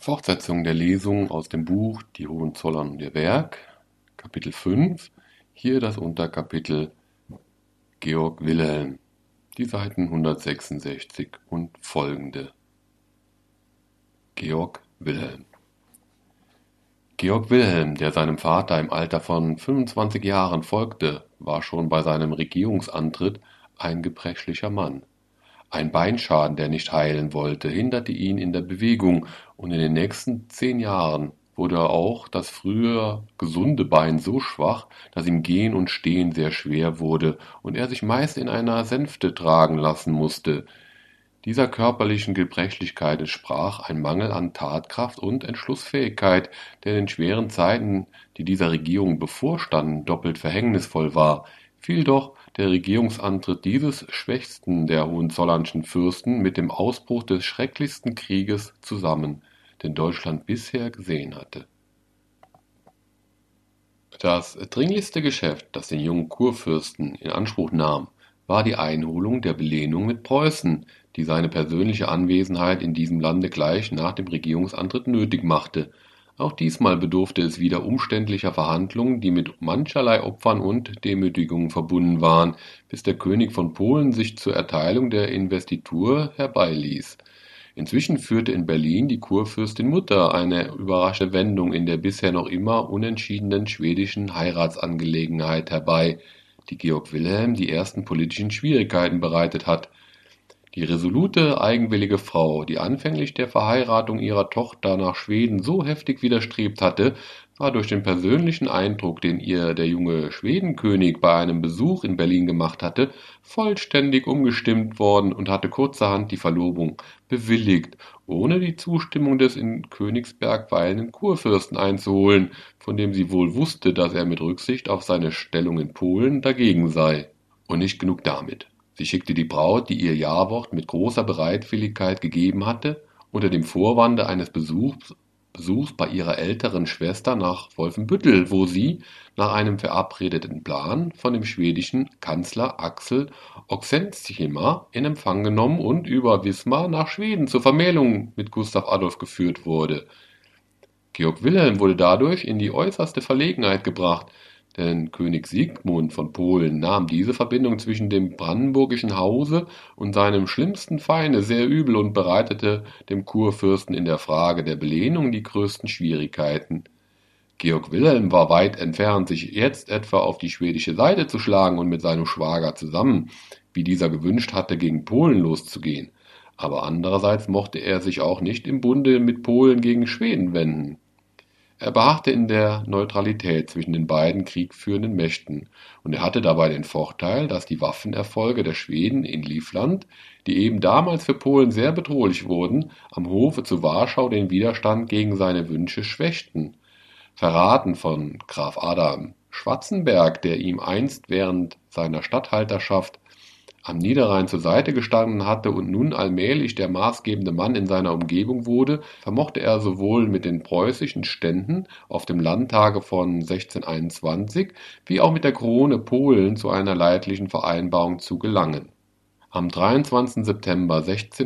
Fortsetzung der Lesung aus dem Buch Die Hohenzollern und ihr Werk, Kapitel 5, hier das Unterkapitel Georg Wilhelm, die Seiten 166 und folgende. Georg Wilhelm. Georg Wilhelm, der seinem Vater im Alter von 25 Jahren folgte, war schon bei seinem Regierungsantritt ein gebrechlicher Mann. Ein Beinschaden, der nicht heilen wollte, hinderte ihn in der Bewegung, und in den nächsten 10 Jahren wurde auch das früher gesunde Bein so schwach, dass ihm Gehen und Stehen sehr schwer wurde und er sich meist in einer Sänfte tragen lassen musste. Dieser körperlichen Gebrechlichkeit entsprach ein Mangel an Tatkraft und Entschlussfähigkeit, der in den schweren Zeiten, die dieser Regierung bevorstanden, doppelt verhängnisvoll war. Fiel doch der Regierungsantritt dieses schwächsten der hohenzollernschen Fürsten mit dem Ausbruch des schrecklichsten Krieges zusammen, den Deutschland bisher gesehen hatte. Das dringlichste Geschäft, das den jungen Kurfürsten in Anspruch nahm, war die Einholung der Belehnung mit Preußen, die seine persönliche Anwesenheit in diesem Lande gleich nach dem Regierungsantritt nötig machte. Auch diesmal bedurfte es wieder umständlicher Verhandlungen, die mit mancherlei Opfern und Demütigungen verbunden waren, bis der König von Polen sich zur Erteilung der Investitur herbeiließ. Inzwischen führte in Berlin die Kurfürstin Mutter eine überraschende Wendung in der bisher noch immer unentschiedenen schwedischen Heiratsangelegenheit herbei, die Georg Wilhelm die ersten politischen Schwierigkeiten bereitet hat. Die resolute, eigenwillige Frau, die anfänglich der Verheiratung ihrer Tochter nach Schweden so heftig widerstrebt hatte, war durch den persönlichen Eindruck, den ihr der junge Schwedenkönig bei einem Besuch in Berlin gemacht hatte, vollständig umgestimmt worden und hatte kurzerhand die Verlobung bewilligt, ohne die Zustimmung des in Königsberg weilenden Kurfürsten einzuholen, von dem sie wohl wusste, dass er mit Rücksicht auf seine Stellung in Polen dagegen sei. Und nicht genug damit. Sie schickte die Braut, die ihr Jawort mit großer Bereitwilligkeit gegeben hatte, unter dem Vorwande eines Besuchs bei ihrer älteren Schwester nach Wolfenbüttel, wo sie, nach einem verabredeten Plan, von dem schwedischen Kanzler Axel Oxenstierna in Empfang genommen und über Wismar nach Schweden zur Vermählung mit Gustav Adolf geführt wurde. Georg Wilhelm wurde dadurch in die äußerste Verlegenheit gebracht, denn König Siegmund von Polen nahm diese Verbindung zwischen dem brandenburgischen Hause und seinem schlimmsten Feinde sehr übel und bereitete dem Kurfürsten in der Frage der Belehnung die größten Schwierigkeiten. Georg Wilhelm war weit entfernt, sich jetzt etwa auf die schwedische Seite zu schlagen und mit seinem Schwager zusammen, wie dieser gewünscht hatte, gegen Polen loszugehen. Aber andererseits mochte er sich auch nicht im Bunde mit Polen gegen Schweden wenden. Er beharrte in der Neutralität zwischen den beiden kriegführenden Mächten, und er hatte dabei den Vorteil, dass die Waffenerfolge der Schweden in Livland, die eben damals für Polen sehr bedrohlich wurden, am Hofe zu Warschau den Widerstand gegen seine Wünsche schwächten. Verraten von Graf Adam Schwarzenberg, der ihm einst während seiner Statthalterschaft am Niederrhein zur Seite gestanden hatte und nun allmählich der maßgebende Mann in seiner Umgebung wurde, vermochte er sowohl mit den preußischen Ständen auf dem Landtage von 1621 wie auch mit der Krone Polen zu einer leidlichen Vereinbarung zu gelangen. Am 23. September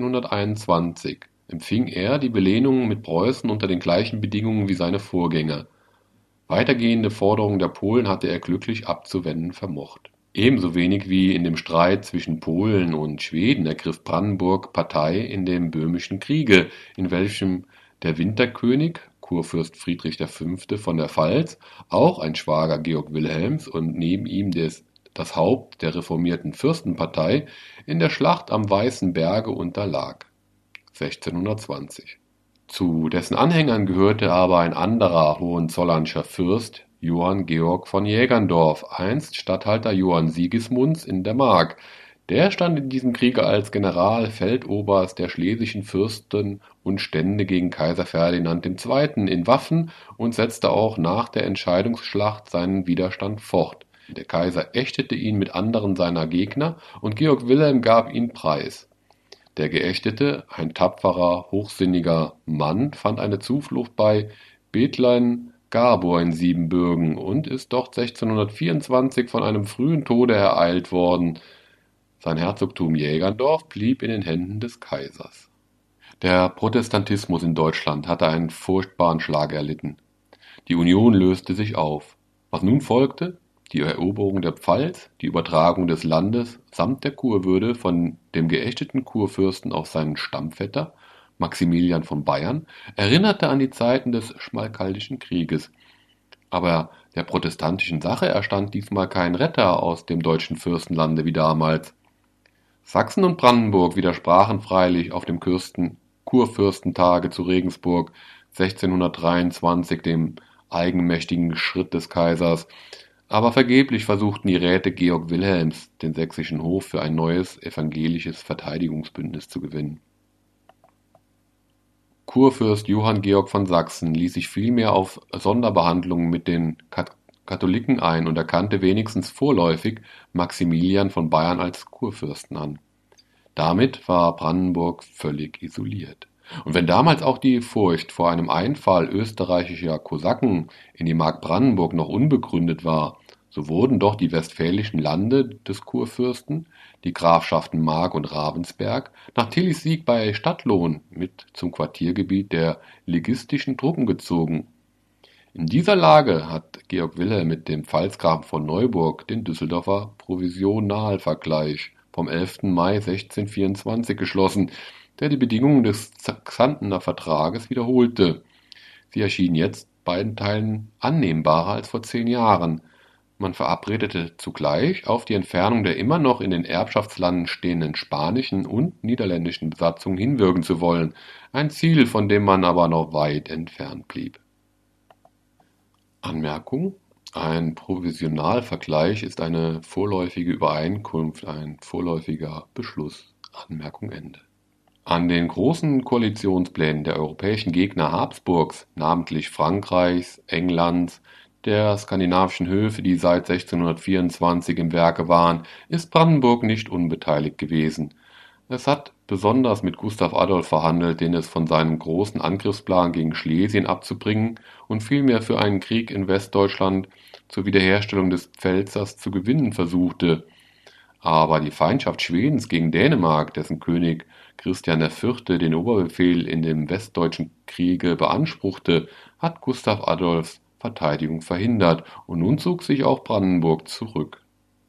1621 empfing er die Belehnung mit Preußen unter den gleichen Bedingungen wie seine Vorgänger. Weitergehende Forderungen der Polen hatte er glücklich abzuwenden vermocht. Ebenso wenig wie in dem Streit zwischen Polen und Schweden ergriff Brandenburg Partei in dem Böhmischen Kriege, in welchem der Winterkönig, Kurfürst Friedrich V. von der Pfalz, auch ein Schwager Georg Wilhelms und neben ihm das Haupt der reformierten Fürstenpartei, in der Schlacht am Weißen Berge unterlag. 1620. Zu dessen Anhängern gehörte aber ein anderer hohenzollernscher Fürst, Johann Georg von Jägerndorf, einst Statthalter Johann Sigismunds in der Mark. Der stand in diesem Kriege als Generalfeldoberst der schlesischen Fürsten und Stände gegen Kaiser Ferdinand II. In Waffen und setzte auch nach der Entscheidungsschlacht seinen Widerstand fort. Der Kaiser ächtete ihn mit anderen seiner Gegner und Georg Wilhelm gab ihn preis. Der Geächtete, ein tapferer, hochsinniger Mann, fand eine Zuflucht bei Bethlein Gabor in Siebenbürgen und ist dort 1624 von einem frühen Tode ereilt worden. Sein Herzogtum Jägerndorf blieb in den Händen des Kaisers. Der Protestantismus in Deutschland hatte einen furchtbaren Schlag erlitten. Die Union löste sich auf. Was nun folgte? Die Eroberung der Pfalz, die Übertragung des Landes samt der Kurwürde von dem geächteten Kurfürsten auf seinen Stammvetter Maximilian von Bayern erinnerte an die Zeiten des Schmalkaldischen Krieges. Aber der protestantischen Sache erstand diesmal kein Retter aus dem deutschen Fürstenlande wie damals. Sachsen und Brandenburg widersprachen freilich auf dem Kurfürstentage zu Regensburg 1623 dem eigenmächtigen Schritt des Kaisers, aber vergeblich versuchten die Räte Georg Wilhelms, den sächsischen Hof für ein neues evangelisches Verteidigungsbündnis zu gewinnen. Kurfürst Johann Georg von Sachsen ließ sich vielmehr auf Sonderbehandlungen mit den Katholiken ein und erkannte wenigstens vorläufig Maximilian von Bayern als Kurfürsten an. Damit war Brandenburg völlig isoliert. Und wenn damals auch die Furcht vor einem Einfall österreichischer Kosaken in die Mark Brandenburg noch unbegründet war, so wurden doch die westfälischen Lande des Kurfürsten, die Grafschaften Mark und Ravensberg, nach Tillys Sieg bei Stadtlohn mit zum Quartiergebiet der liguistischen Truppen gezogen. In dieser Lage hat Georg Wilhelm mit dem Pfalzgrafen von Neuburg den Düsseldorfer Provisionalvergleich vom 11. Mai 1624 geschlossen, der die Bedingungen des Xantener Vertrages wiederholte. Sie erschienen jetzt beiden Teilen annehmbarer als vor 10 Jahren. Man verabredete zugleich, auf die Entfernung der immer noch in den Erbschaftslanden stehenden spanischen und niederländischen Besatzungen hinwirken zu wollen, ein Ziel, von dem man aber noch weit entfernt blieb. Anmerkung: Ein Provisionalvergleich ist eine vorläufige Übereinkunft, ein vorläufiger Beschluss. Anmerkung Ende. An den großen Koalitionsplänen der europäischen Gegner Habsburgs, namentlich Frankreichs, Englands, der skandinavischen Höfe, die seit 1624 im Werke waren, ist Brandenburg nicht unbeteiligt gewesen. Es hat besonders mit Gustav Adolf verhandelt, den es von seinem großen Angriffsplan gegen Schlesien abzubringen und vielmehr für einen Krieg in Westdeutschland zur Wiederherstellung des Pfälzers zu gewinnen versuchte. Aber die Feindschaft Schwedens gegen Dänemark, dessen König Christian IV. Den Oberbefehl in dem Westdeutschen Kriege beanspruchte, hat Gustav Adolfs Verteidigung verhindert, und nun zog sich auch Brandenburg zurück.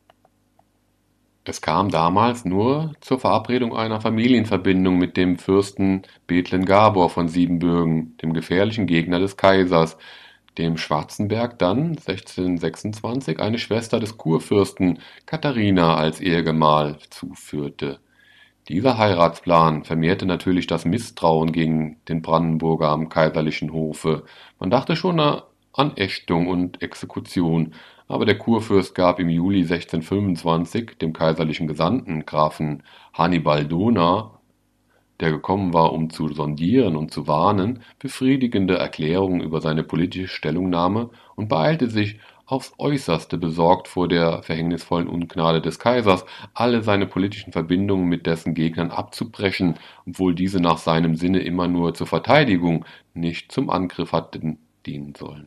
Es kam damals nur zur Verabredung einer Familienverbindung mit dem Fürsten Bethlen Gabor von Siebenbürgen, dem gefährlichen Gegner des Kaisers, dem Schwarzenberg dann 1626 eine Schwester des Kurfürsten, Katharina, als Ehegemahl zuführte. Dieser Heiratsplan vermehrte natürlich das Misstrauen gegen den Brandenburger am kaiserlichen Hofe. Man dachte schon an Ächtung und Exekution, aber der Kurfürst gab im Juli 1625 dem kaiserlichen Gesandten Grafen Hannibal Dohna, der gekommen war, um zu sondieren und zu warnen, befriedigende Erklärungen über seine politische Stellungnahme und beeilte sich aufs Äußerste, besorgt vor der verhängnisvollen Ungnade des Kaisers, alle seine politischen Verbindungen mit dessen Gegnern abzubrechen, obwohl diese nach seinem Sinne immer nur zur Verteidigung, nicht zum Angriff hatten dienen sollen.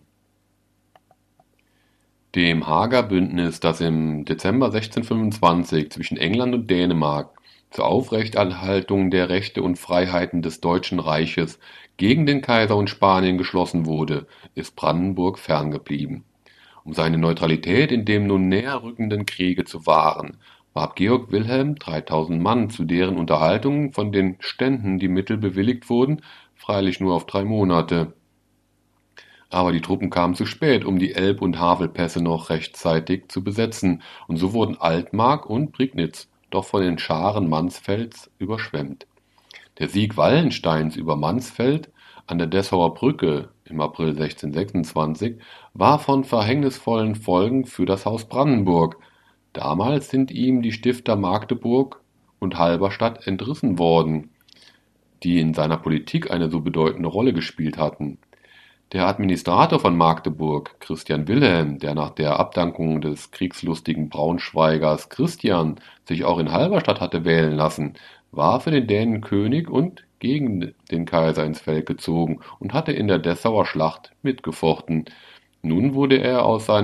Dem Haager Bündnis, das im Dezember 1625 zwischen England und Dänemark zur Aufrechterhaltung der Rechte und Freiheiten des Deutschen Reiches gegen den Kaiser und Spanien geschlossen wurde, ist Brandenburg ferngeblieben. Um seine Neutralität in dem nun näher rückenden Kriege zu wahren, warb Georg Wilhelm 3000 Mann, zu deren Unterhaltung von den Ständen die Mittel bewilligt wurden, freilich nur auf 3 Monate. Aber die Truppen kamen zu spät, um die Elb- und Havelpässe noch rechtzeitig zu besetzen, und so wurden Altmark und Prignitz doch von den Scharen Mansfelds überschwemmt. Der Sieg Wallensteins über Mansfeld an der Dessauer Brücke im April 1626 war von verhängnisvollen Folgen für das Haus Brandenburg. Damals sind ihm die Stifter Magdeburg und Halberstadt entrissen worden, die in seiner Politik eine so bedeutende Rolle gespielt hatten. Der Administrator von Magdeburg, Christian Wilhelm, der nach der Abdankung des kriegslustigen Braunschweigers Christian sich auch in Halberstadt hatte wählen lassen, war für den Dänen König und gegen den Kaiser ins Feld gezogen und hatte in der Dessauer Schlacht mitgefochten. Nun wurde er aus seinem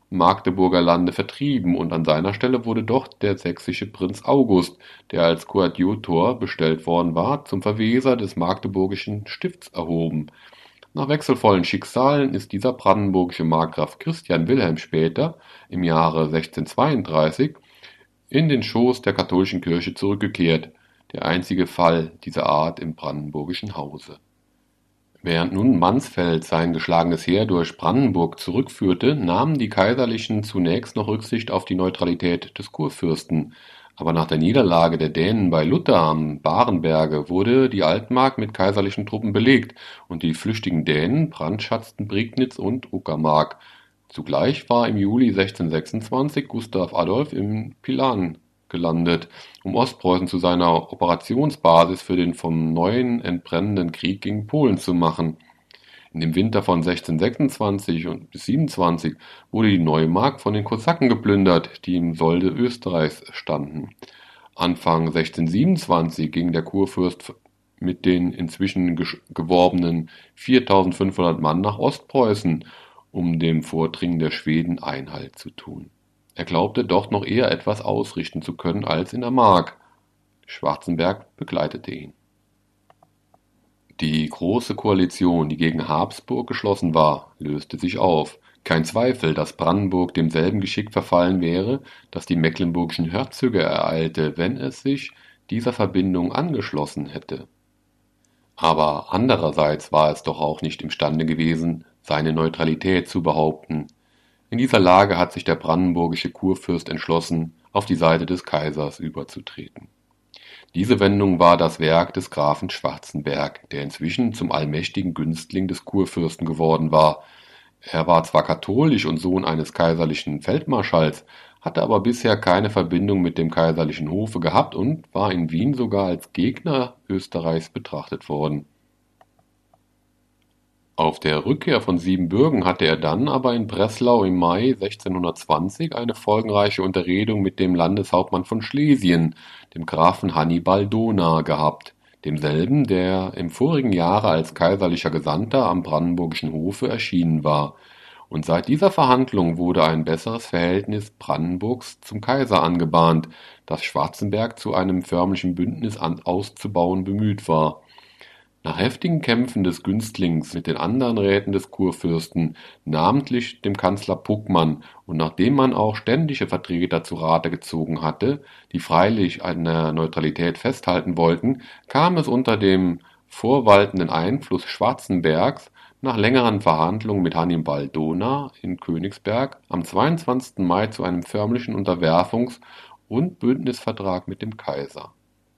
Magdeburger Lande vertrieben und an seiner Stelle wurde doch der sächsische Prinz August, der als Koadjutor bestellt worden war, zum Verweser des magdeburgischen Stifts erhoben. Nach wechselvollen Schicksalen ist dieser brandenburgische Markgraf Christian Wilhelm später, im Jahre 1632, in den Schoß der katholischen Kirche zurückgekehrt, der einzige Fall dieser Art im brandenburgischen Hause. Während nun Mansfeld sein geschlagenes Heer durch Brandenburg zurückführte, nahmen die Kaiserlichen zunächst noch Rücksicht auf die Neutralität des Kurfürsten, aber nach der Niederlage der Dänen bei Lutter am Barenberge wurde die Altmark mit kaiserlichen Truppen belegt und die flüchtigen Dänen brandschatzten Prignitz und Uckermark. Zugleich war im Juli 1626 Gustav Adolf in Pilan gelandet, um Ostpreußen zu seiner Operationsbasis für den vom Neuen entbrennenden Krieg gegen Polen zu machen. In dem Winter von 1626 bis 27 wurde die Neumark von den Kosaken geplündert, die im Solde Österreichs standen. Anfang 1627 ging der Kurfürst mit den inzwischen geworbenen 4.500 Mann nach Ostpreußen, um dem Vordringen der Schweden Einhalt zu tun. Er glaubte dort noch eher etwas ausrichten zu können als in der Mark. Schwarzenberg begleitete ihn. Die große Koalition, die gegen Habsburg geschlossen war, löste sich auf. Kein Zweifel, dass Brandenburg demselben Geschick verfallen wäre, das die mecklenburgischen Herzöge ereilte, wenn es sich dieser Verbindung angeschlossen hätte. Aber andererseits war es doch auch nicht imstande gewesen, seine Neutralität zu behaupten. In dieser Lage hat sich der brandenburgische Kurfürst entschlossen, auf die Seite des Kaisers überzutreten. Diese Wendung war das Werk des Grafen Schwarzenberg, der inzwischen zum allmächtigen Günstling des Kurfürsten geworden war. Er war zwar katholisch und Sohn eines kaiserlichen Feldmarschalls, hatte aber bisher keine Verbindung mit dem kaiserlichen Hofe gehabt und war in Wien sogar als Gegner Österreichs betrachtet worden. Auf der Rückkehr von Siebenbürgen hatte er dann aber in Breslau im Mai 1620 eine folgenreiche Unterredung mit dem Landeshauptmann von Schlesien, dem Grafen Hannibal Dohna, gehabt, demselben, der im vorigen Jahre als kaiserlicher Gesandter am brandenburgischen Hofe erschienen war. Und seit dieser Verhandlung wurde ein besseres Verhältnis Brandenburgs zum Kaiser angebahnt, das Schwarzenberg zu einem förmlichen Bündnis auszubauen bemüht war. Nach heftigen Kämpfen des Günstlings mit den anderen Räten des Kurfürsten, namentlich dem Kanzler Puckmann, und nachdem man auch ständische Vertreter zu Rate gezogen hatte, die freilich an der Neutralität festhalten wollten, kam es unter dem vorwaltenden Einfluss Schwarzenbergs nach längeren Verhandlungen mit Hannibal Dohna in Königsberg am 22. Mai zu einem förmlichen Unterwerfungs- und Bündnisvertrag mit dem Kaiser.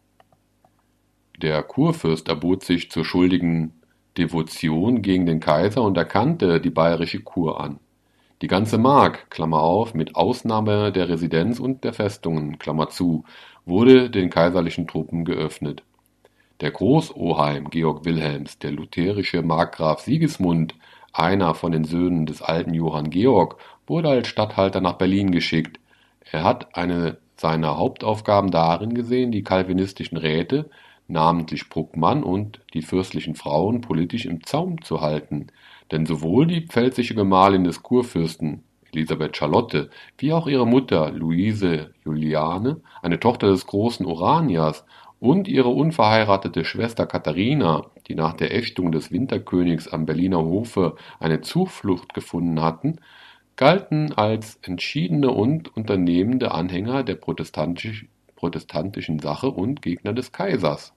Der Kurfürst erbot sich zur schuldigen Devotion gegen den Kaiser und erkannte die bayerische Kur an. Die ganze Mark (mit Ausnahme der Residenz und der Festungen) wurde den kaiserlichen Truppen geöffnet. Der Großoheim Georg Wilhelms, der lutherische Markgraf Sigismund, einer von den Söhnen des alten Johann Georg, wurde als Statthalter nach Berlin geschickt. Er hat eine seiner Hauptaufgaben darin gesehen, die calvinistischen Räte, namentlich Puckmann und die fürstlichen Frauen, politisch im Zaum zu halten, denn sowohl die pfälzische Gemahlin des Kurfürsten, Elisabeth Charlotte, wie auch ihre Mutter Luise Juliane, eine Tochter des großen Oranias, und ihre unverheiratete Schwester Katharina, die nach der Ächtung des Winterkönigs am Berliner Hofe eine Zuflucht gefunden hatten, galten als entschiedene und unternehmende Anhänger der protestantischen Sache und Gegner des Kaisers.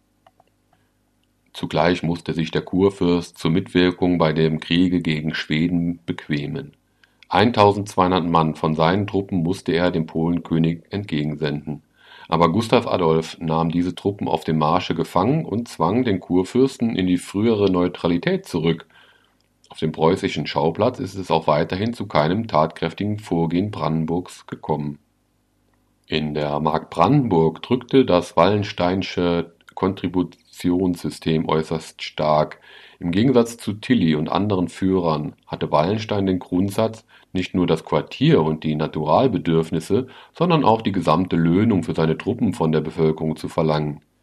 Zugleich musste sich der Kurfürst zur Mitwirkung bei dem Kriege gegen Schweden bequemen. 1.200 Mann von seinen Truppen musste er dem Polenkönig entgegensenden. Aber Gustav Adolf nahm diese Truppen auf dem Marsche gefangen und zwang den Kurfürsten in die frühere Neutralität zurück. Auf dem preußischen Schauplatz ist es auch weiterhin zu keinem tatkräftigen Vorgehen Brandenburgs gekommen. In der Mark Brandenburg drückte das Wallensteinsche Kontributionssystem äußerst stark. Im Gegensatz zu Tilly und anderen Führern hatte Wallenstein den Grundsatz, nicht nur das Quartier und die Naturalbedürfnisse, sondern auch die gesamte Löhnung für seine Truppen von der Bevölkerung zu verlangen.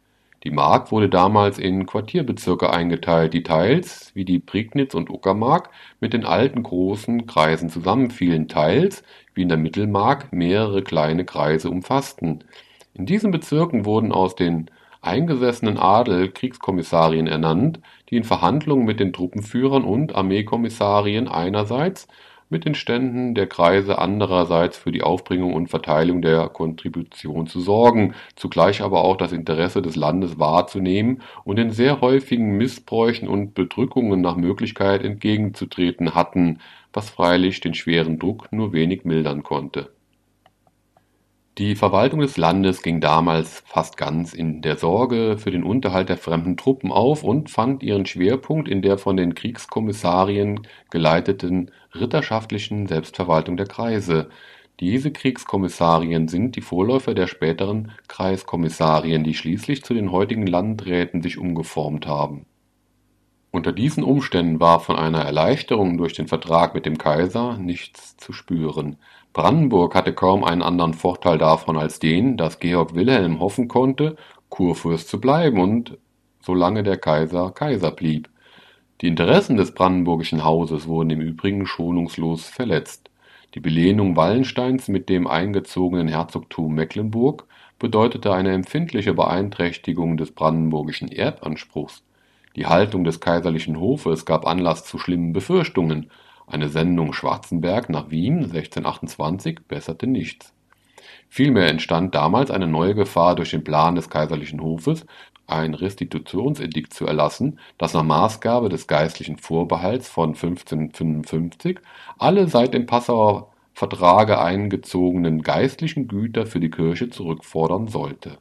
Die Mark wurde damals in Quartierbezirke eingeteilt, die teils, wie die Prignitz und Uckermark, mit den alten großen Kreisen zusammenfielen, teils, wie in der Mittelmark, mehrere kleine Kreise umfassten. In diesen Bezirken wurden aus den eingesessenen Adel Kriegskommissarien ernannt, die in Verhandlungen mit den Truppenführern und Armeekommissarien einerseits, mit den Ständen der Kreise andererseits für die Aufbringung und Verteilung der Kontribution zu sorgen, zugleich aber auch das Interesse des Landes wahrzunehmen und den sehr häufigen Missbräuchen und Bedrückungen nach Möglichkeit entgegenzutreten hatten, was freilich den schweren Druck nur wenig mildern konnte. Die Verwaltung des Landes ging damals fast ganz in der Sorge für den Unterhalt der fremden Truppen auf und fand ihren Schwerpunkt in der von den Kriegskommissarien geleiteten ritterschaftlichen Selbstverwaltung der Kreise. Diese Kriegskommissarien sind die Vorläufer der späteren Kreiskommissarien, die schließlich zu den heutigen Landräten sich umgeformt haben. Unter diesen Umständen war von einer Erleichterung durch den Vertrag mit dem Kaiser nichts zu spüren. Brandenburg hatte kaum einen anderen Vorteil davon als den, dass Georg Wilhelm hoffen konnte, Kurfürst zu bleiben und solange der Kaiser Kaiser blieb. Die Interessen des brandenburgischen Hauses wurden im Übrigen schonungslos verletzt. Die Belehnung Wallensteins mit dem eingezogenen Herzogtum Mecklenburg bedeutete eine empfindliche Beeinträchtigung des brandenburgischen Erbanspruchs. Die Haltung des kaiserlichen Hofes gab Anlass zu schlimmen Befürchtungen. Eine Sendung Schwarzenberg nach Wien 1628 besserte nichts. Vielmehr entstand damals eine neue Gefahr durch den Plan des kaiserlichen Hofes, ein Restitutionsedikt zu erlassen, das nach Maßgabe des geistlichen Vorbehalts von 1555 alle seit dem Passauer Vertrage eingezogenen geistlichen Güter für die Kirche zurückfordern sollte.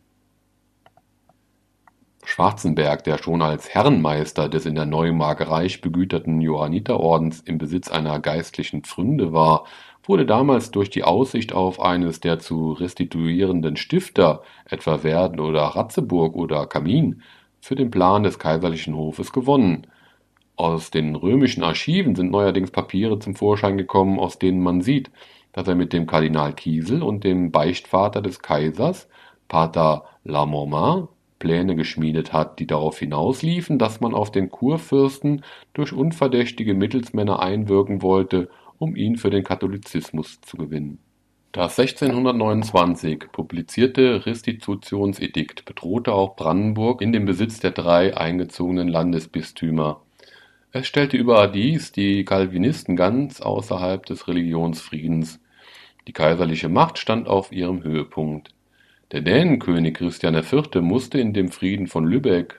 Schwarzenberg, der schon als Herrenmeister des in der Neumark reich begüterten Johanniterordens im Besitz einer geistlichen Pfründe war, wurde damals durch die Aussicht auf eines der zu restituierenden Stifter, etwa Werden oder Ratzeburg oder Camin, für den Plan des kaiserlichen Hofes gewonnen. Aus den römischen Archiven sind neuerdings Papiere zum Vorschein gekommen, aus denen man sieht, dass er mit dem Kardinal Kiesel und dem Beichtvater des Kaisers, Pater Lamourmand, Pläne geschmiedet hat, die darauf hinausliefen, dass man auf den Kurfürsten durch unverdächtige Mittelsmänner einwirken wollte, um ihn für den Katholizismus zu gewinnen. Das 1629 publizierte Restitutionsedikt bedrohte auch Brandenburg in dem Besitz der 3 eingezogenen Landesbistümer. Es stellte überdies die Calvinisten ganz außerhalb des Religionsfriedens. Die kaiserliche Macht stand auf ihrem Höhepunkt. Der Dänenkönig Christian IV. Musste in dem Frieden von Lübeck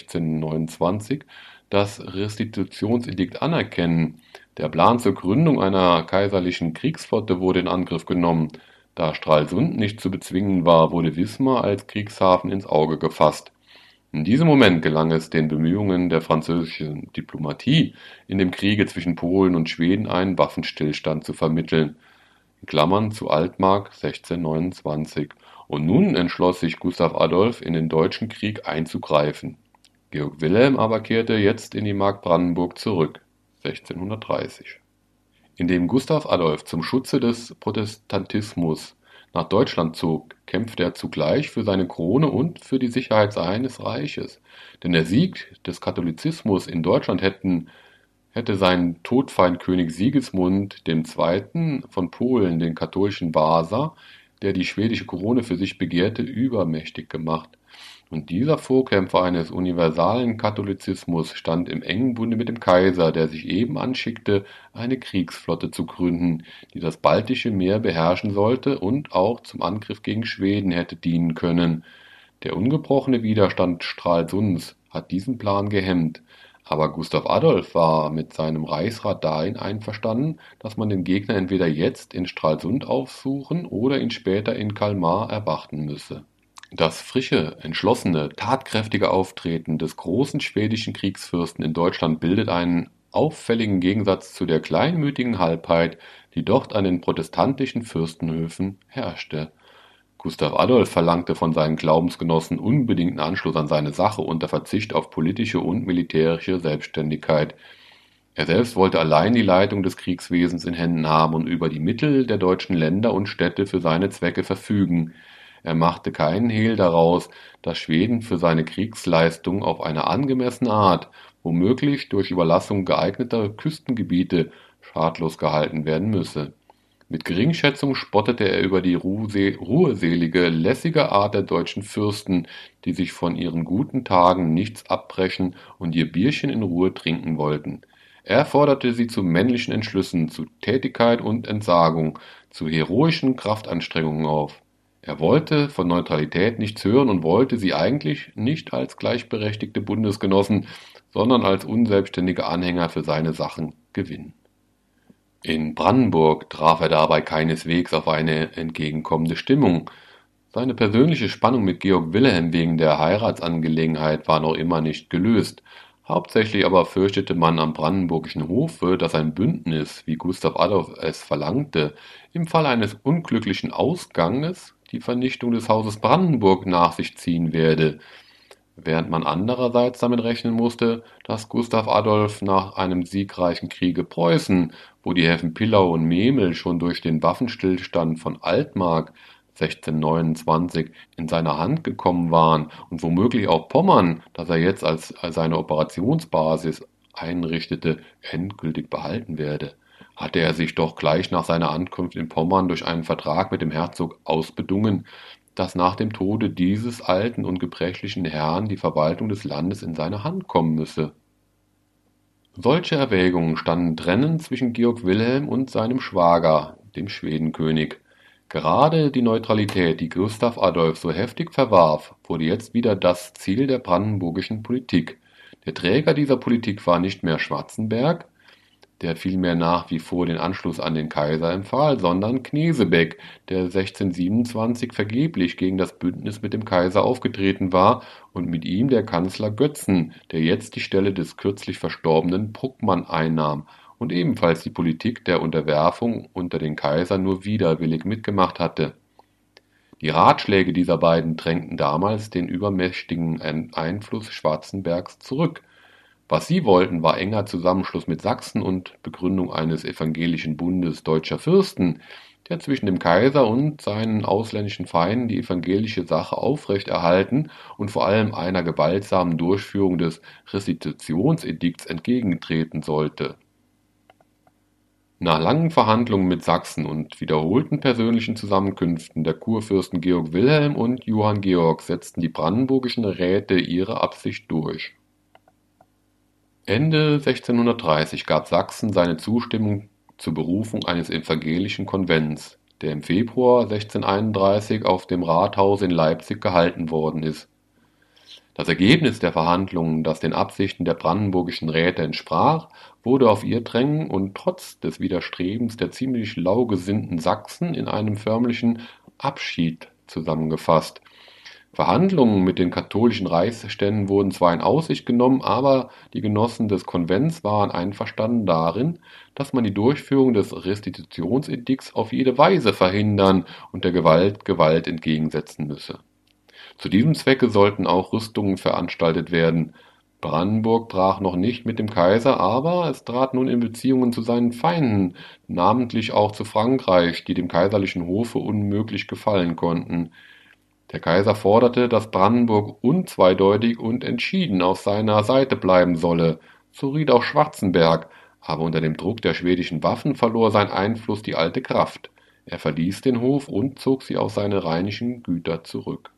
1629 das Restitutionsedikt anerkennen. Der Plan zur Gründung einer kaiserlichen Kriegsflotte wurde in Angriff genommen. Da Stralsund nicht zu bezwingen war, wurde Wismar als Kriegshafen ins Auge gefasst. In diesem Moment gelang es den Bemühungen der französischen Diplomatie, in dem Kriege zwischen Polen und Schweden einen Waffenstillstand zu vermitteln (zu Altmark 1629). Und nun entschloss sich Gustav Adolf, in den Deutschen Krieg einzugreifen. Georg Wilhelm aber kehrte jetzt in die Mark Brandenburg zurück (1630). Indem Gustav Adolf zum Schutze des Protestantismus nach Deutschland zog, kämpfte er zugleich für seine Krone und für die Sicherheit seines Reiches. Denn der Sieg des Katholizismus in Deutschland hätte seinen Todfeind König Sigismund II. Von Polen, den katholischen Wasa, der die schwedische Krone für sich begehrte, übermächtig gemacht. Und dieser Vorkämpfer eines universalen Katholizismus stand im engen Bunde mit dem Kaiser, der sich eben anschickte, eine Kriegsflotte zu gründen, die das Baltische Meer beherrschen sollte und auch zum Angriff gegen Schweden hätte dienen können. Der ungebrochene Widerstand Stralsunds hat diesen Plan gehemmt. Aber Gustav Adolf war mit seinem Reichsrat dahin einverstanden, dass man den Gegner entweder jetzt in Stralsund aufsuchen oder ihn später in Kalmar erwarten müsse. Das frische, entschlossene, tatkräftige Auftreten des großen schwedischen Kriegsfürsten in Deutschland bildet einen auffälligen Gegensatz zu der kleinmütigen Halbheit, die dort an den protestantischen Fürstenhöfen herrschte. Gustav Adolf verlangte von seinen Glaubensgenossen unbedingten Anschluss an seine Sache unter Verzicht auf politische und militärische Selbstständigkeit. Er selbst wollte allein die Leitung des Kriegswesens in Händen haben und über die Mittel der deutschen Länder und Städte für seine Zwecke verfügen. Er machte keinen Hehl daraus, dass Schweden für seine Kriegsleistung auf eine angemessene Art, womöglich durch Überlassung geeigneter Küstengebiete, schadlos gehalten werden müsse. Mit Geringschätzung spottete er über die ruheselige, lässige Art der deutschen Fürsten, die sich von ihren guten Tagen nichts abbrechen und ihr Bierchen in Ruhe trinken wollten. Er forderte sie zu männlichen Entschlüssen, zu Tätigkeit und Entsagung, zu heroischen Kraftanstrengungen auf. Er wollte von Neutralität nichts hören und wollte sie eigentlich nicht als gleichberechtigte Bundesgenossen, sondern als unselbstständige Anhänger für seine Sachen gewinnen. In Brandenburg traf er dabei keineswegs auf eine entgegenkommende Stimmung. Seine persönliche Spannung mit Georg Wilhelm wegen der Heiratsangelegenheit war noch immer nicht gelöst. Hauptsächlich aber fürchtete man am brandenburgischen Hofe, dass ein Bündnis, wie Gustav Adolf es verlangte, im Fall eines unglücklichen Ausganges die Vernichtung des Hauses Brandenburg nach sich ziehen werde, während man andererseits damit rechnen musste, dass Gustav Adolf nach einem siegreichen Kriege Preußen, wo die Häfen Pillau und Memel schon durch den Waffenstillstand von Altmark 1629 in seine Hand gekommen waren und womöglich auch Pommern, das er jetzt als seine Operationsbasis einrichtete, endgültig behalten werde, hatte er sich doch gleich nach seiner Ankunft in Pommern durch einen Vertrag mit dem Herzog ausbedungen, dass nach dem Tode dieses alten und gebrechlichen Herrn die Verwaltung des Landes in seine Hand kommen müsse. Solche Erwägungen standen trennend zwischen Georg Wilhelm und seinem Schwager, dem Schwedenkönig. Gerade die Neutralität, die Gustav Adolf so heftig verwarf, wurde jetzt wieder das Ziel der brandenburgischen Politik. Der Träger dieser Politik war nicht mehr Schwarzenberg, der vielmehr nach wie vor den Anschluss an den Kaiser empfahl, sondern Knesebeck, der 1627 vergeblich gegen das Bündnis mit dem Kaiser aufgetreten war, und mit ihm der Kanzler Götzen, der jetzt die Stelle des kürzlich verstorbenen Bruckmann einnahm und ebenfalls die Politik der Unterwerfung unter den Kaiser nur widerwillig mitgemacht hatte. Die Ratschläge dieser beiden drängten damals den übermächtigen Einfluss Schwarzenbergs zurück. Was sie wollten, war enger Zusammenschluss mit Sachsen und Begründung eines evangelischen Bundes deutscher Fürsten, der zwischen dem Kaiser und seinen ausländischen Feinden die evangelische Sache aufrechterhalten und vor allem einer gewaltsamen Durchführung des Restitutionsedikts entgegentreten sollte. Nach langen Verhandlungen mit Sachsen und wiederholten persönlichen Zusammenkünften der Kurfürsten Georg Wilhelm und Johann Georg setzten die brandenburgischen Räte ihre Absicht durch. Ende 1630 gab Sachsen seine Zustimmung zur Berufung eines evangelischen Konvents, der im Februar 1631 auf dem Rathaus in Leipzig gehalten worden ist. Das Ergebnis der Verhandlungen, das den Absichten der brandenburgischen Räte entsprach, wurde auf ihr Drängen und trotz des Widerstrebens der ziemlich lau gesinnten Sachsen in einem förmlichen Abschied zusammengefasst. Verhandlungen mit den katholischen Reichsständen wurden zwar in Aussicht genommen, aber die Genossen des Konvents waren einverstanden darin, dass man die Durchführung des Restitutionsedikts auf jede Weise verhindern und der Gewalt Gewalt entgegensetzen müsse. Zu diesem Zwecke sollten auch Rüstungen veranstaltet werden. Brandenburg brach noch nicht mit dem Kaiser, aber es trat nun in Beziehungen zu seinen Feinden, namentlich auch zu Frankreich, die dem kaiserlichen Hofe unmöglich gefallen konnten. Der Kaiser forderte, dass Brandenburg unzweideutig und entschieden auf seiner Seite bleiben solle. So riet auch Schwarzenberg, aber unter dem Druck der schwedischen Waffen verlor sein Einfluss die alte Kraft. Er verließ den Hof und zog sich auf seine rheinischen Güter zurück.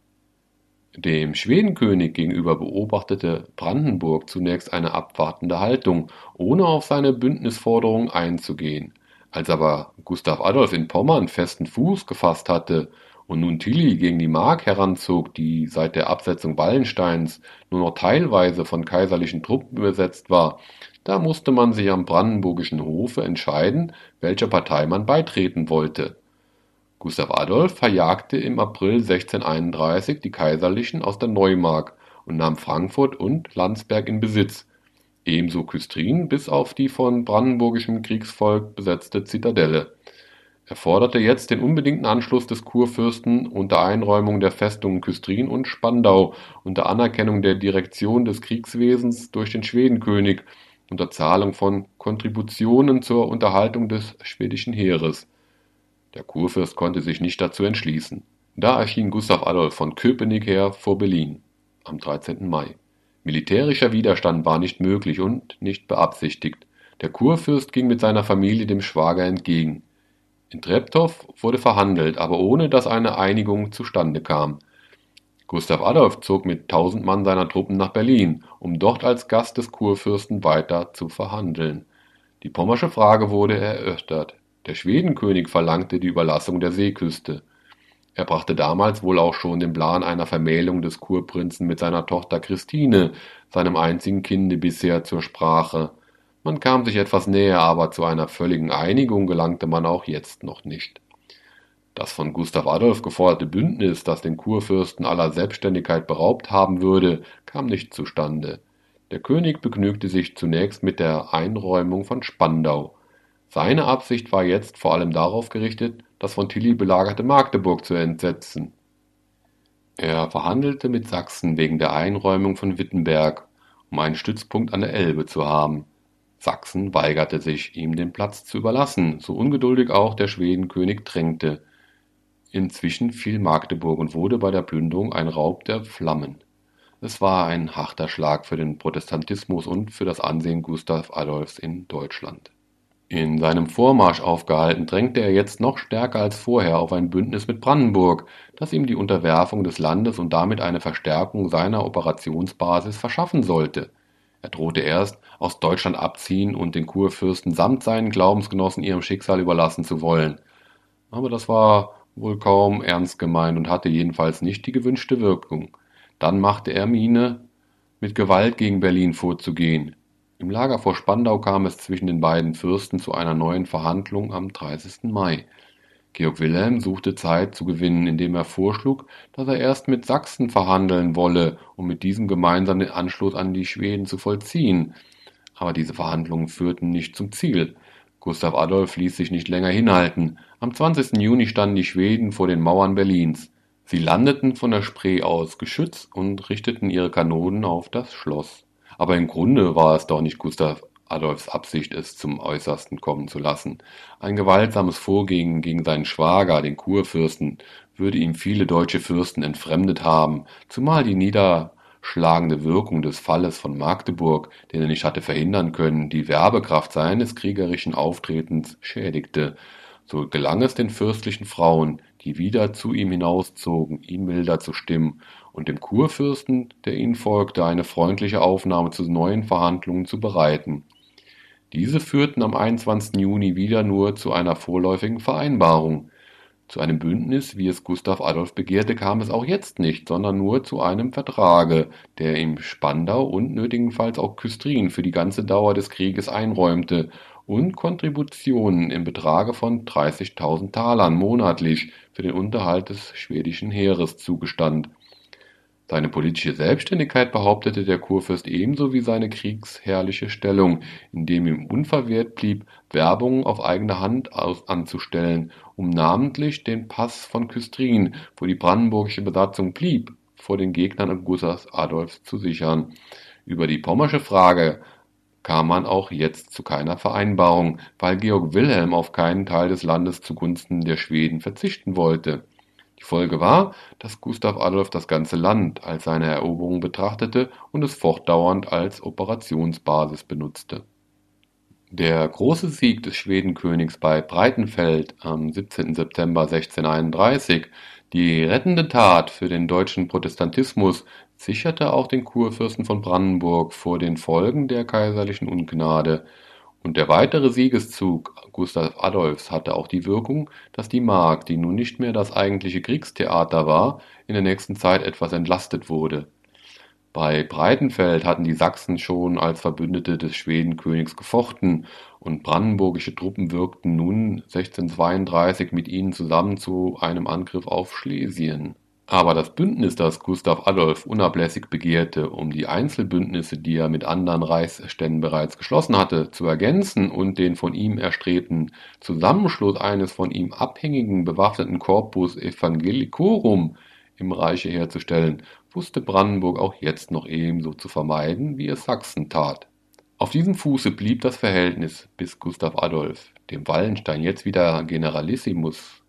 Dem Schwedenkönig gegenüber beobachtete Brandenburg zunächst eine abwartende Haltung, ohne auf seine Bündnisforderungen einzugehen. Als aber Gustav Adolf in Pommern festen Fuß gefasst hatte und nun Tilly gegen die Mark heranzog, die seit der Absetzung Wallensteins nur noch teilweise von kaiserlichen Truppen besetzt war, da musste man sich am brandenburgischen Hofe entscheiden, welcher Partei man beitreten wollte. Gustav Adolf verjagte im April 1631 die Kaiserlichen aus der Neumark und nahm Frankfurt und Landsberg in Besitz, ebenso Küstrin bis auf die von brandenburgischem Kriegsvolk besetzte Zitadelle. Er forderte jetzt den unbedingten Anschluss des Kurfürsten unter Einräumung der Festungen Küstrin und Spandau, unter Anerkennung der Direktion des Kriegswesens durch den Schwedenkönig, unter Zahlung von Kontributionen zur Unterhaltung des schwedischen Heeres. Der Kurfürst konnte sich nicht dazu entschließen. Da erschien Gustav Adolf von Köpenick her vor Berlin am 13. Mai. Militärischer Widerstand war nicht möglich und nicht beabsichtigt. Der Kurfürst ging mit seiner Familie dem Schwager entgegen. In Treptow wurde verhandelt, aber ohne dass eine Einigung zustande kam. Gustav Adolf zog mit 1000 Mann seiner Truppen nach Berlin, um dort als Gast des Kurfürsten weiter zu verhandeln. Die pommersche Frage wurde erörtert. Der Schwedenkönig verlangte die Überlassung der Seeküste. Er brachte damals wohl auch schon den Plan einer Vermählung des Kurprinzen mit seiner Tochter Christine, seinem einzigen Kinde bisher, zur Sprache. Man kam sich etwas näher, aber zu einer völligen Einigung gelangte man auch jetzt noch nicht. Das von Gustav Adolf geforderte Bündnis, das den Kurfürsten aller Selbständigkeit beraubt haben würde, kam nicht zustande. Der König begnügte sich zunächst mit der Einräumung von Spandau. Seine Absicht war jetzt vor allem darauf gerichtet, das von Tilly belagerte Magdeburg zu entsetzen. Er verhandelte mit Sachsen wegen der Einräumung von Wittenberg, um einen Stützpunkt an der Elbe zu haben. Sachsen weigerte sich, ihm den Platz zu überlassen, so ungeduldig auch der Schwedenkönig drängte. Inzwischen fiel Magdeburg und wurde bei der Plünderung ein Raub der Flammen. Es war ein harter Schlag für den Protestantismus und für das Ansehen Gustav Adolfs in Deutschland. In seinem Vormarsch aufgehalten, drängte er jetzt noch stärker als vorher auf ein Bündnis mit Brandenburg, das ihm die Unterwerfung des Landes und damit eine Verstärkung seiner Operationsbasis verschaffen sollte. Er drohte erst, aus Deutschland abziehen und den Kurfürsten samt seinen Glaubensgenossen ihrem Schicksal überlassen zu wollen. Aber das war wohl kaum ernst gemeint und hatte jedenfalls nicht die gewünschte Wirkung. Dann machte er Miene, mit Gewalt gegen Berlin vorzugehen. Im Lager vor Spandau kam es zwischen den beiden Fürsten zu einer neuen Verhandlung am 30. Mai. Georg Wilhelm suchte Zeit zu gewinnen, indem er vorschlug, dass er erst mit Sachsen verhandeln wolle, um mit diesem gemeinsam den Anschluss an die Schweden zu vollziehen. Aber diese Verhandlungen führten nicht zum Ziel. Gustav Adolf ließ sich nicht länger hinhalten. Am 20. Juni standen die Schweden vor den Mauern Berlins. Sie landeten von der Spree aus geschützt und richteten ihre Kanonen auf das Schloss. Aber im Grunde war es doch nicht Gustav Adolfs Absicht, es zum Äußersten kommen zu lassen. Ein gewaltsames Vorgehen gegen seinen Schwager, den Kurfürsten, würde ihm viele deutsche Fürsten entfremdet haben, zumal die niederschlagende Wirkung des Falles von Magdeburg, den er nicht hatte verhindern können, die Werbekraft seines kriegerischen Auftretens schädigte. So gelang es den fürstlichen Frauen, die wieder zu ihm hinauszogen, ihn milder zu stimmen und dem Kurfürsten, der ihnen folgte, eine freundliche Aufnahme zu neuen Verhandlungen zu bereiten. Diese führten am 21. Juni wieder nur zu einer vorläufigen Vereinbarung. Zu einem Bündnis, wie es Gustav Adolf begehrte, kam es auch jetzt nicht, sondern nur zu einem Vertrage, der ihm Spandau und nötigenfalls auch Küstrin für die ganze Dauer des Krieges einräumte und Kontributionen im Betrage von 30.000 Talern monatlich für den Unterhalt des schwedischen Heeres zugestand. Seine politische Selbständigkeit behauptete der Kurfürst ebenso wie seine kriegsherrliche Stellung, indem ihm unverwehrt blieb, Werbung auf eigene Hand anzustellen, um namentlich den Pass von Küstrin, wo die brandenburgische Besatzung blieb, vor den Gegnern Gustav Adolfs zu sichern. Über die pommersche Frage kam man auch jetzt zu keiner Vereinbarung, weil Georg Wilhelm auf keinen Teil des Landes zugunsten der Schweden verzichten wollte. Die Folge war, dass Gustav Adolf das ganze Land als seine Eroberung betrachtete und es fortdauernd als Operationsbasis benutzte. Der große Sieg des Schwedenkönigs bei Breitenfeld am 17. September 1631, die rettende Tat für den deutschen Protestantismus, sicherte auch den Kurfürsten von Brandenburg vor den Folgen der kaiserlichen Ungnade. Und der weitere Siegeszug Gustav Adolfs hatte auch die Wirkung, dass die Mark, die nun nicht mehr das eigentliche Kriegstheater war, in der nächsten Zeit etwas entlastet wurde. Bei Breitenfeld hatten die Sachsen schon als Verbündete des Schwedenkönigs gefochten und brandenburgische Truppen wirkten nun 1632 mit ihnen zusammen zu einem Angriff auf Schlesien. Aber das Bündnis, das Gustav Adolf unablässig begehrte, um die Einzelbündnisse, die er mit anderen Reichsständen bereits geschlossen hatte, zu ergänzen und den von ihm erstrebten Zusammenschluss eines von ihm abhängigen bewaffneten Corpus Evangelicorum im Reiche herzustellen, wusste Brandenburg auch jetzt noch ebenso zu vermeiden, wie es Sachsen tat. Auf diesem Fuße blieb das Verhältnis, bis Gustav Adolf, dem Wallenstein jetzt wieder Generalissimus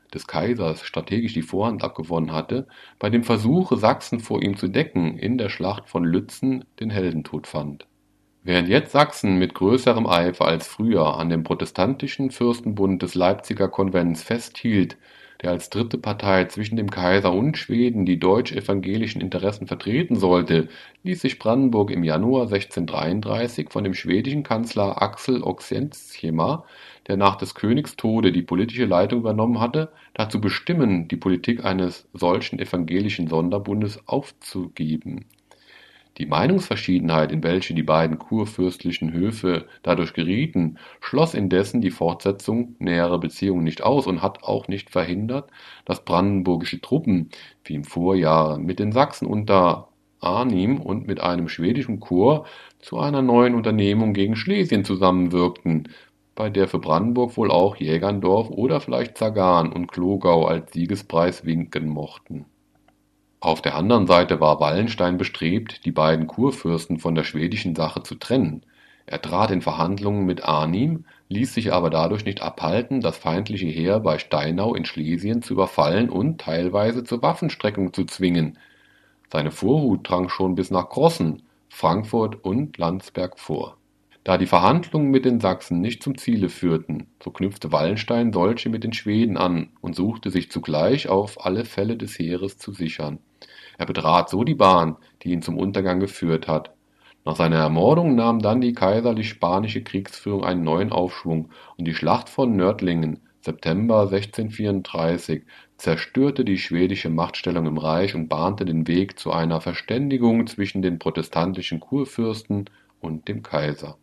des Kaisers strategisch die Vorhand abgewonnen hatte, bei dem Versuch, Sachsen vor ihm zu decken, in der Schlacht von Lützen den Heldentod fand. Während jetzt Sachsen mit größerem Eifer als früher an dem protestantischen Fürstenbund des Leipziger Konvents festhielt, der als dritte Partei zwischen dem Kaiser und Schweden die deutsch-evangelischen Interessen vertreten sollte, ließ sich Brandenburg im Januar 1633 von dem schwedischen Kanzler Axel Oxenstierna, der nach des Königs Tode die politische Leitung übernommen hatte, dazu bestimmen, die Politik eines solchen evangelischen Sonderbundes aufzugeben. Die Meinungsverschiedenheit, in welche die beiden kurfürstlichen Höfe dadurch gerieten, schloss indessen die Fortsetzung näherer Beziehungen nicht aus und hat auch nicht verhindert, dass brandenburgische Truppen, wie im Vorjahr, mit den Sachsen unter Arnim und mit einem schwedischen Korps zu einer neuen Unternehmung gegen Schlesien zusammenwirkten, bei der für Brandenburg wohl auch Jägerndorf oder vielleicht Zagan und Glogau als Siegespreis winken mochten. Auf der anderen Seite war Wallenstein bestrebt, die beiden Kurfürsten von der schwedischen Sache zu trennen. Er trat in Verhandlungen mit Arnim, ließ sich aber dadurch nicht abhalten, das feindliche Heer bei Steinau in Schlesien zu überfallen und teilweise zur Waffenstreckung zu zwingen. Seine Vorhut drang schon bis nach Grossen, Frankfurt und Landsberg vor. Da die Verhandlungen mit den Sachsen nicht zum Ziele führten, so knüpfte Wallenstein solche mit den Schweden an und suchte sich zugleich auf alle Fälle des Heeres zu sichern. Er betrat so die Bahn, die ihn zum Untergang geführt hat. Nach seiner Ermordung nahm dann die kaiserlich-spanische Kriegsführung einen neuen Aufschwung und die Schlacht von Nördlingen (September 1634) zerstörte die schwedische Machtstellung im Reich und bahnte den Weg zu einer Verständigung zwischen den protestantischen Kurfürsten und dem Kaiser.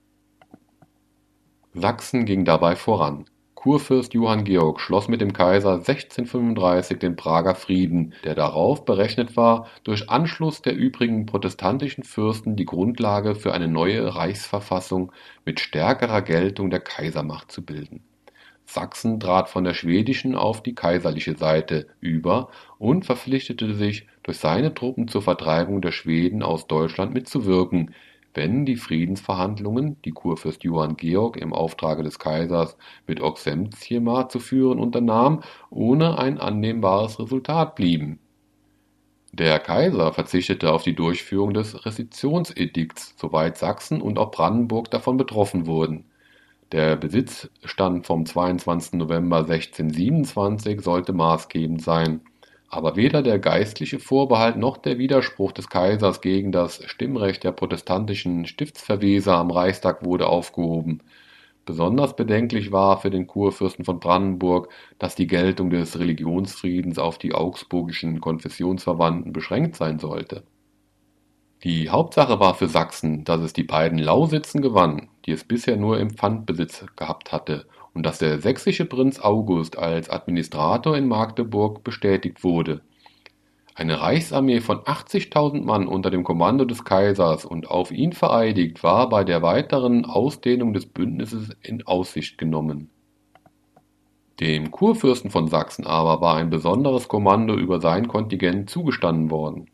Sachsen ging dabei voran. Kurfürst Johann Georg schloss mit dem Kaiser 1635 den Prager Frieden, der darauf berechnet war, durch Anschluss der übrigen protestantischen Fürsten die Grundlage für eine neue Reichsverfassung mit stärkerer Geltung der Kaisermacht zu bilden. Sachsen trat von der schwedischen auf die kaiserliche Seite über und verpflichtete sich, durch seine Truppen zur Vertreibung der Schweden aus Deutschland mitzuwirken, wenn die Friedensverhandlungen, die Kurfürst Johann Georg im Auftrage des Kaisers mit Oxenstierna zu führen unternahm, ohne ein annehmbares Resultat blieben. Der Kaiser verzichtete auf die Durchführung des Restitutionsedikts, soweit Sachsen und auch Brandenburg davon betroffen wurden. Der Besitzstand vom 22. November 1627 sollte maßgebend sein. Aber weder der geistliche Vorbehalt noch der Widerspruch des Kaisers gegen das Stimmrecht der protestantischen Stiftsverweser am Reichstag wurde aufgehoben. Besonders bedenklich war für den Kurfürsten von Brandenburg, dass die Geltung des Religionsfriedens auf die augsburgischen Konfessionsverwandten beschränkt sein sollte. Die Hauptsache war für Sachsen, dass es die beiden Lausitzen gewann, die es bisher nur im Pfandbesitz gehabt hatte, und dass der sächsische Prinz August als Administrator in Magdeburg bestätigt wurde. Eine Reichsarmee von 80.000 Mann unter dem Kommando des Kaisers und auf ihn vereidigt war bei der weiteren Ausdehnung des Bündnisses in Aussicht genommen. Dem Kurfürsten von Sachsen aber war ein besonderes Kommando über sein Kontingent zugestanden worden.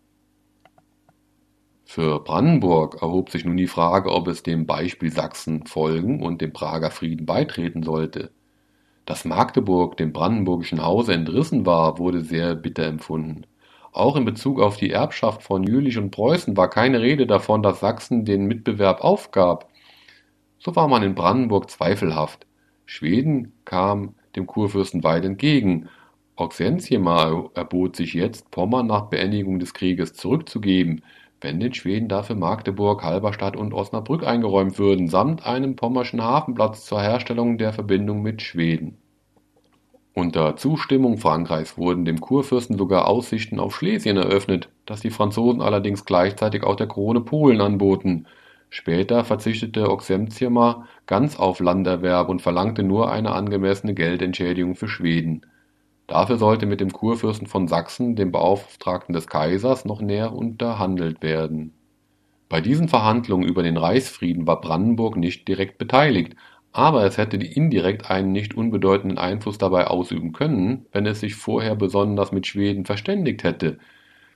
Für Brandenburg erhob sich nun die Frage, ob es dem Beispiel Sachsen folgen und dem Prager Frieden beitreten sollte. Dass Magdeburg dem brandenburgischen Hause entrissen war, wurde sehr bitter empfunden. Auch in Bezug auf die Erbschaft von Jülich und Preußen war keine Rede davon, dass Sachsen den Mitbewerb aufgab. So war man in Brandenburg zweifelhaft. Schweden kam dem Kurfürsten weit entgegen. Oxenstierna erbot sich jetzt, Pommern nach Beendigung des Krieges zurückzugeben, wenn den Schweden dafür Magdeburg, Halberstadt und Osnabrück eingeräumt würden, samt einem pommerschen Hafenplatz zur Herstellung der Verbindung mit Schweden. Unter Zustimmung Frankreichs wurden dem Kurfürsten sogar Aussichten auf Schlesien eröffnet, das die Franzosen allerdings gleichzeitig auch der Krone Polen anboten. Später verzichtete Oxenstierna ganz auf Landerwerb und verlangte nur eine angemessene Geldentschädigung für Schweden. Dafür sollte mit dem Kurfürsten von Sachsen, dem Beauftragten des Kaisers, noch näher unterhandelt werden. Bei diesen Verhandlungen über den Reichsfrieden war Brandenburg nicht direkt beteiligt, aber es hätte indirekt einen nicht unbedeutenden Einfluss dabei ausüben können, wenn es sich vorher besonders mit Schweden verständigt hätte.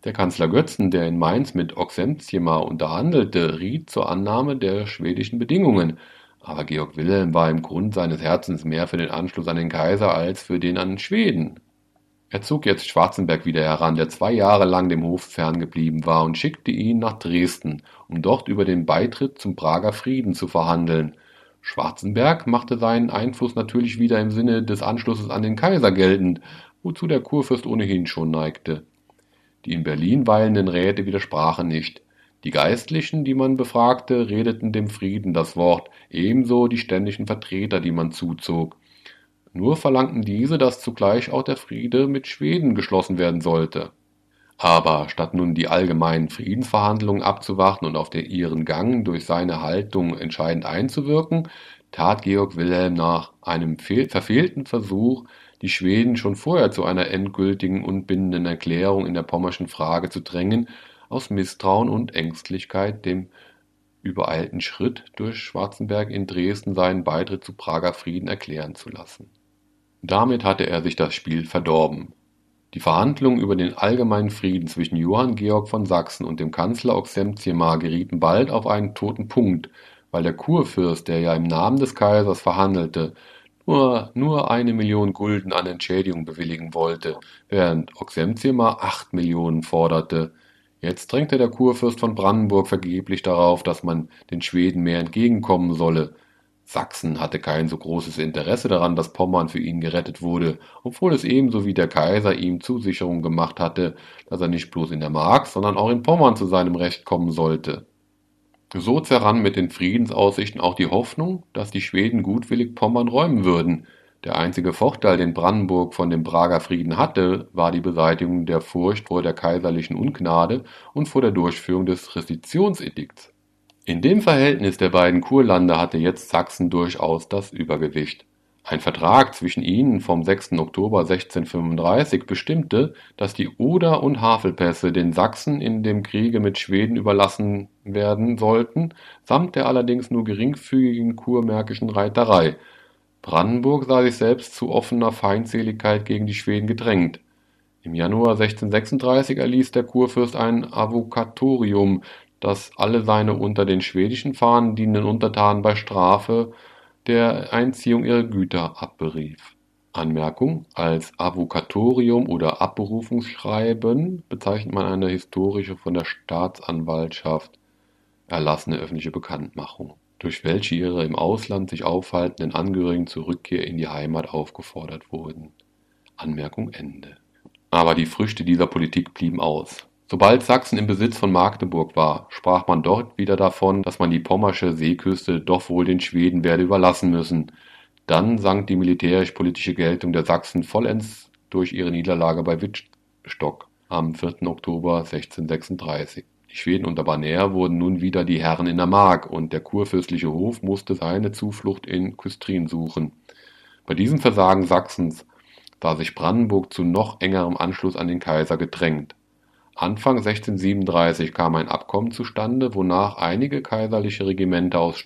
Der Kanzler Götzen, der in Mainz mit Oxenstierna unterhandelte, riet zur Annahme der schwedischen Bedingungen, aber Georg Wilhelm war im Grund seines Herzens mehr für den Anschluss an den Kaiser als für den an Schweden. Er zog jetzt Schwarzenberg wieder heran, der 2 Jahre lang dem Hof ferngeblieben war, und schickte ihn nach Dresden, um dort über den Beitritt zum Prager Frieden zu verhandeln. Schwarzenberg machte seinen Einfluss natürlich wieder im Sinne des Anschlusses an den Kaiser geltend, wozu der Kurfürst ohnehin schon neigte. Die in Berlin weilenden Räte widersprachen nicht. Die Geistlichen, die man befragte, redeten dem Frieden das Wort, ebenso die ständischen Vertreter, die man zuzog. Nur verlangten diese, dass zugleich auch der Friede mit Schweden geschlossen werden sollte. Aber statt nun die allgemeinen Friedensverhandlungen abzuwarten und auf ihren Gang durch seine Haltung entscheidend einzuwirken, tat Georg Wilhelm nach einem verfehlten Versuch, die Schweden schon vorher zu einer endgültigen und bindenden Erklärung in der pommerschen Frage zu drängen, aus Misstrauen und Ängstlichkeit dem übereilten Schritt, durch Schwarzenberg in Dresden seinen Beitritt zu Prager Frieden erklären zu lassen. Damit hatte er sich das Spiel verdorben. Die Verhandlungen über den allgemeinen Frieden zwischen Johann Georg von Sachsen und dem Kanzler Oxenstierna gerieten bald auf einen toten Punkt, weil der Kurfürst, der ja im Namen des Kaisers verhandelte, nur 1 Million Gulden an Entschädigung bewilligen wollte, während Oxenstierna 8 Millionen forderte. Jetzt drängte der Kurfürst von Brandenburg vergeblich darauf, dass man den Schweden mehr entgegenkommen solle. Sachsen hatte kein so großes Interesse daran, dass Pommern für ihn gerettet wurde, obwohl es ebenso wie der Kaiser ihm Zusicherungen gemacht hatte, dass er nicht bloß in der Mark, sondern auch in Pommern zu seinem Recht kommen sollte. So zerrann mit den Friedensaussichten auch die Hoffnung, dass die Schweden gutwillig Pommern räumen würden. Der einzige Vorteil, den Brandenburg von dem Prager Frieden hatte, war die Beseitigung der Furcht vor der kaiserlichen Ungnade und vor der Durchführung des Restitutionsedikts. In dem Verhältnis der beiden Kurlande hatte jetzt Sachsen durchaus das Übergewicht. Ein Vertrag zwischen ihnen vom 6. Oktober 1635 bestimmte, dass die Oder- und Havelpässe den Sachsen in dem Kriege mit Schweden überlassen werden sollten, samt der allerdings nur geringfügigen kurmärkischen Reiterei. Brandenburg sah sich selbst zu offener Feindseligkeit gegen die Schweden gedrängt. Im Januar 1636 erließ der Kurfürst ein Avocatorium, das alle seine unter den schwedischen Fahnen dienenden Untertanen bei Strafe der Einziehung ihrer Güter abberief. Anmerkung: Als Avocatorium oder Abberufungsschreiben bezeichnet man eine historische, von der Staatsanwaltschaft erlassene öffentliche Bekanntmachung, durch welche ihre im Ausland sich aufhaltenden Angehörigen zur Rückkehr in die Heimat aufgefordert wurden. Anmerkung Ende. Aber die Früchte dieser Politik blieben aus. Sobald Sachsen im Besitz von Magdeburg war, sprach man dort wieder davon, dass man die pommersche Seeküste doch wohl den Schweden werde überlassen müssen. Dann sank die militärisch-politische Geltung der Sachsen vollends durch ihre Niederlage bei Wittstock am 4. Oktober 1636. Die Schweden unter Baner wurden nun wieder die Herren in der Mark, und der kurfürstliche Hof musste seine Zuflucht in Küstrin suchen. Bei diesem Versagen Sachsens sah sich Brandenburg zu noch engerem Anschluss an den Kaiser gedrängt. Anfang 1637 kam ein Abkommen zustande, wonach einige kaiserliche Regimenter aus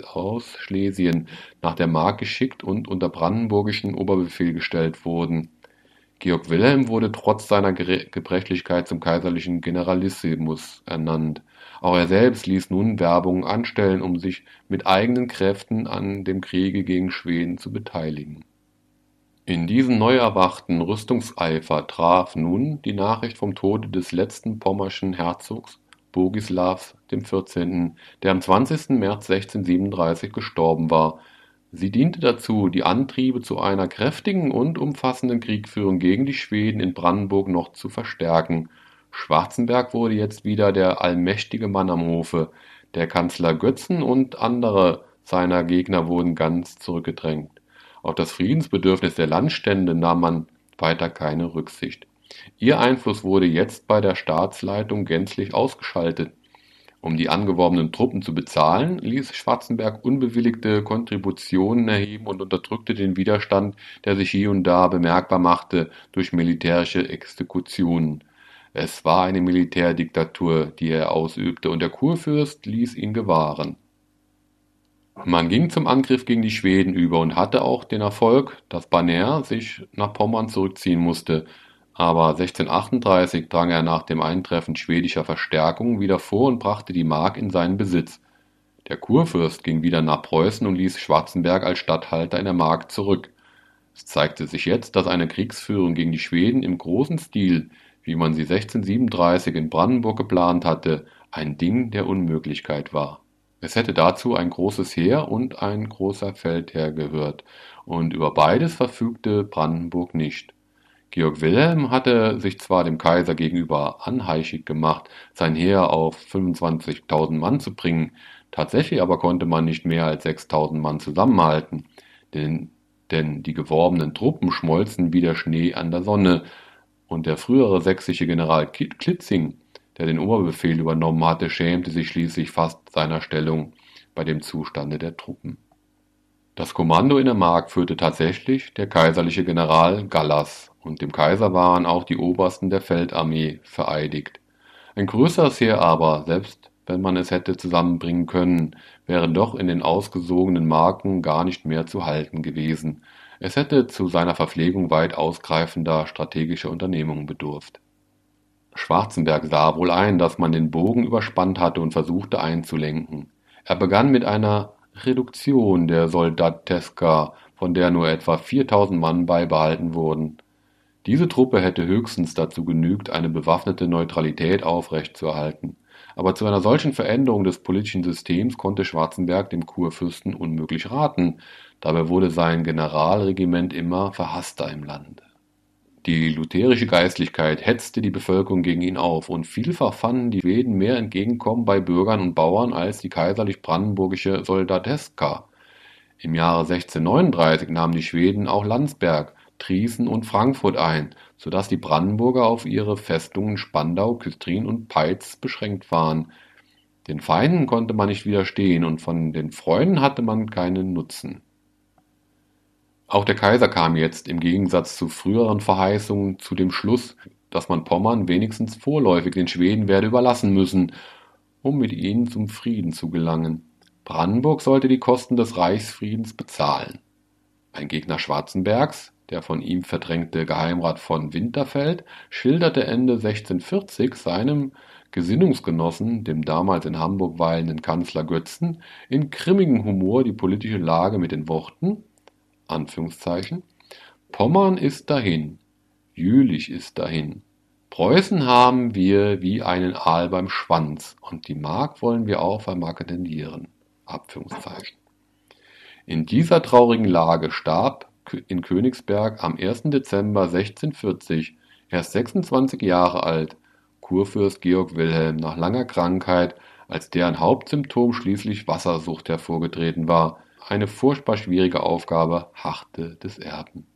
Schlesien nach der Mark geschickt und unter brandenburgischen Oberbefehl gestellt wurden. Georg Wilhelm wurde trotz seiner Gebrechlichkeit zum kaiserlichen Generalissimus ernannt. Auch er selbst ließ nun Werbungen anstellen, um sich mit eigenen Kräften an dem Kriege gegen Schweden zu beteiligen. In diesen neu erwachten Rüstungseifer traf nun die Nachricht vom Tode des letzten pommerschen Herzogs Bogislaws XIV., der am 20. März 1637 gestorben war. Sie diente dazu, die Antriebe zu einer kräftigen und umfassenden Kriegführung gegen die Schweden in Brandenburg noch zu verstärken. Schwarzenberg wurde jetzt wieder der allmächtige Mann am Hofe. Der Kanzler Götzen und andere seiner Gegner wurden ganz zurückgedrängt. Auf das Friedensbedürfnis der Landstände nahm man weiter keine Rücksicht. Ihr Einfluss wurde jetzt bei der Staatsleitung gänzlich ausgeschaltet. Um die angeworbenen Truppen zu bezahlen, ließ Schwarzenberg unbewilligte Kontributionen erheben und unterdrückte den Widerstand, der sich hier und da bemerkbar machte, durch militärische Exekutionen. Es war eine Militärdiktatur, die er ausübte, und der Kurfürst ließ ihn gewahren. Man ging zum Angriff gegen die Schweden über und hatte auch den Erfolg, dass Baner sich nach Pommern zurückziehen musste. Aber 1638 drang er nach dem Eintreffen schwedischer Verstärkung wieder vor und brachte die Mark in seinen Besitz. Der Kurfürst ging wieder nach Preußen und ließ Schwarzenberg als Statthalter in der Mark zurück. Es zeigte sich jetzt, dass eine Kriegsführung gegen die Schweden im großen Stil, wie man sie 1637 in Brandenburg geplant hatte, ein Ding der Unmöglichkeit war. Es hätte dazu ein großes Heer und ein großer Feldherr gehört, und über beides verfügte Brandenburg nicht. Georg Wilhelm hatte sich zwar dem Kaiser gegenüber anheischig gemacht, sein Heer auf 25.000 Mann zu bringen, tatsächlich aber konnte man nicht mehr als 6.000 Mann zusammenhalten, denn die geworbenen Truppen schmolzen wie der Schnee an der Sonne, und der frühere sächsische General Klitzing, der den Oberbefehl übernommen hatte, schämte sich schließlich fast seiner Stellung bei dem Zustande der Truppen. Das Kommando in der Mark führte tatsächlich der kaiserliche General Gallas, und dem Kaiser waren auch die Obersten der Feldarmee vereidigt. Ein größeres Heer aber, selbst wenn man es hätte zusammenbringen können, wäre doch in den ausgesogenen Marken gar nicht mehr zu halten gewesen. Es hätte zu seiner Verpflegung weit ausgreifender strategischer Unternehmungen bedurft. Schwarzenberg sah wohl ein, dass man den Bogen überspannt hatte und versuchte einzulenken. Er begann mit einer Reduktion der Soldateska, von der nur etwa 4.000 Mann beibehalten wurden. Diese Truppe hätte höchstens dazu genügt, eine bewaffnete Neutralität aufrechtzuerhalten. Aber zu einer solchen Veränderung des politischen Systems konnte Schwarzenberg dem Kurfürsten unmöglich raten. Dabei wurde sein Generalregiment immer verhasster im Lande. Die lutherische Geistlichkeit hetzte die Bevölkerung gegen ihn auf, und vielfach fanden die Schweden mehr Entgegenkommen bei Bürgern und Bauern als die kaiserlich-brandenburgische Soldateska. Im Jahre 1639 nahmen die Schweden auch Landsberg, Triesen und Frankfurt ein, so dass die Brandenburger auf ihre Festungen Spandau, Küstrin und Peitz beschränkt waren. Den Feinden konnte man nicht widerstehen, und von den Freunden hatte man keinen Nutzen. Auch der Kaiser kam jetzt, im Gegensatz zu früheren Verheißungen, zu dem Schluss, dass man Pommern wenigstens vorläufig den Schweden werde überlassen müssen, um mit ihnen zum Frieden zu gelangen. Brandenburg sollte die Kosten des Reichsfriedens bezahlen. Ein Gegner Schwarzenbergs, der von ihm verdrängte Geheimrat von Winterfeld, schilderte Ende 1640 seinem Gesinnungsgenossen, dem damals in Hamburg weilenden Kanzler Götzen, in grimmigem Humor die politische Lage mit den Worten: Pommern ist dahin, Jülich ist dahin. Preußen haben wir wie einen Aal beim Schwanz, und die Mark wollen wir auch vermarketendieren. In dieser traurigen Lage starb in Königsberg am 1. Dezember 1640, erst 26 Jahre alt, Kurfürst Georg Wilhelm nach langer Krankheit, als deren Hauptsymptom schließlich Wassersucht hervorgetreten war. Eine furchtbar schwierige Aufgabe harrte des Erben.